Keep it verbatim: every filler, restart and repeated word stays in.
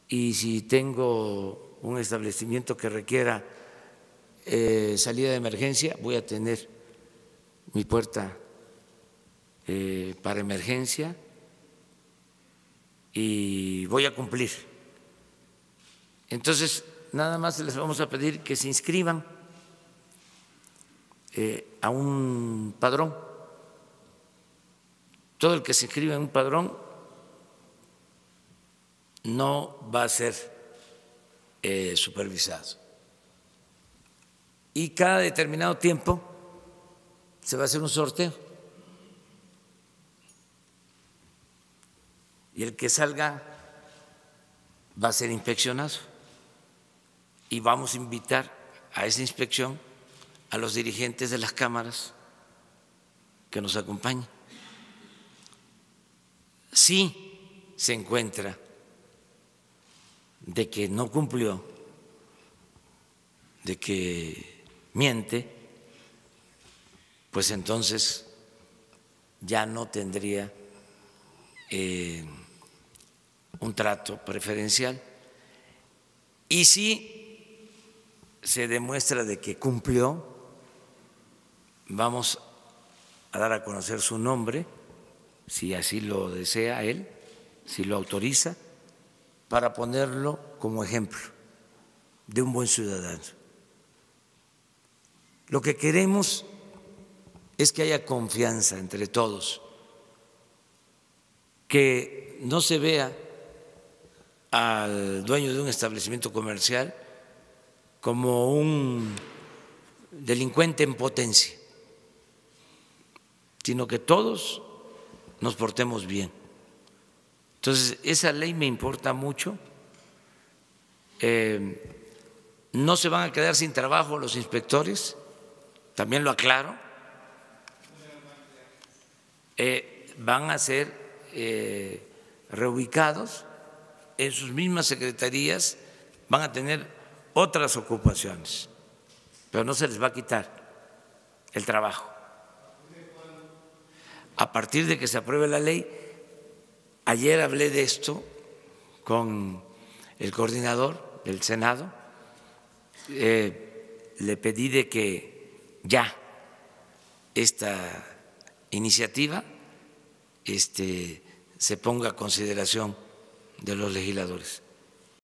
y si tengo un establecimiento que requiera eh, salida de emergencia, voy a tener mi puerta eh, para emergencia y voy a cumplir. Entonces, nada más les vamos a pedir que se inscriban eh, a un padrón. Todo el que se inscriba en un padrón no va a ser eh, supervisado. Y cada determinado tiempo se va a hacer un sorteo. Y el que salga va a ser inspeccionado. Y vamos a invitar a esa inspección a los dirigentes de las cámaras que nos acompañen. Si se encuentra de que no cumplió, de que miente, pues entonces ya no tendría eh, un trato preferencial. Y si se demuestra de que cumplió, vamos a dar a conocer su nombre, si así lo desea él, si lo autoriza, para ponerlo como ejemplo de un buen ciudadano. Lo que queremos es que haya confianza entre todos, que no se vea al dueño de un establecimiento comercial como un delincuente en potencia, sino que todos nos portemos bien. Entonces, esa ley me importa mucho. Eh, no se van a quedar sin trabajo los inspectores, también lo aclaro. Eh, van a ser eh, reubicados en sus mismas secretarías, van a tener otras ocupaciones, pero no se les va a quitar el trabajo. A partir de que se apruebe la ley, ayer hablé de esto con el coordinador del Senado, eh, le pedí de que ya esta iniciativa este, se ponga a consideración de los legisladores.